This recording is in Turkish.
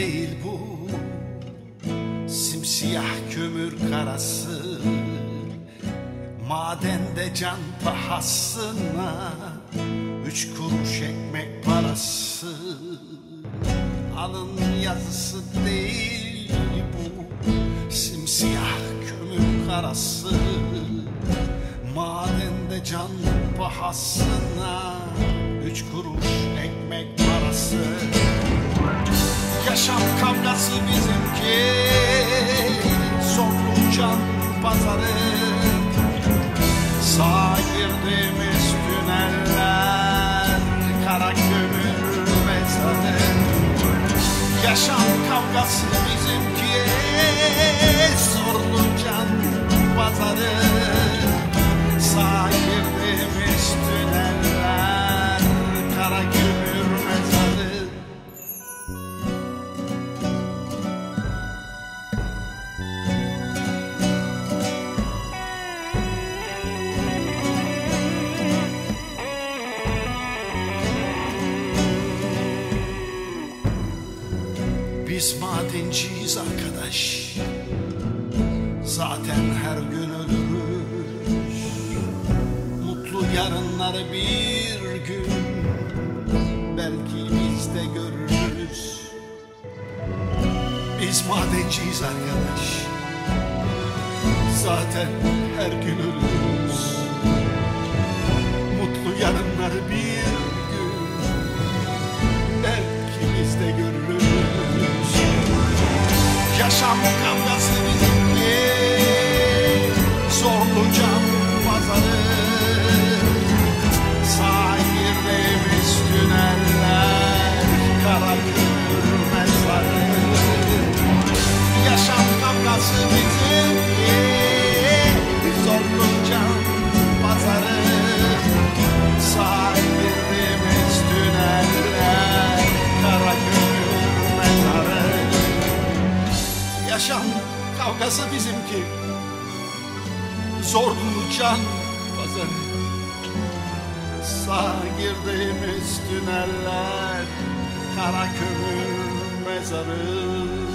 değil bu, simsiyah kömür karası. Madende can pahasına 3 kuruş ekmek parası. Alın yazısı değil bu, simsiyah kömür karası. Madende can pahasına 3 kuruş ekmek parası. Yaşam kavgası bizimki, sonlu can pazarı. Sağa girdiğimiz tüneller, kara kömür mezarı. Yaşam kavgası bizimki, sonlu can pazarı. Sağa girdiğimiz tüneller, kara kömür mezarı. Biz madenciyiz arkadaş, zaten her gün ölürüz. Mutlu yarınları bir gün belki biz de görürüz. Biz madenciyiz arkadaş, zaten her gün ölürüz. Mutlu yarınları bir gün belki biz de görürüz. Yaşam kavgası bizimki, zorlu can pazarı. Sağa girdiğimiz tüneller, kara kömür mezarı. Yaşam kavgası bizimki, zorlu can pazarı. Sağa girdiğimiz tüneller, kara kömür mezarı. Yaşam kavgası bizimki, zorlu can pazarı. Sağa girdiğimiz tüneller, kara kömür mezarı.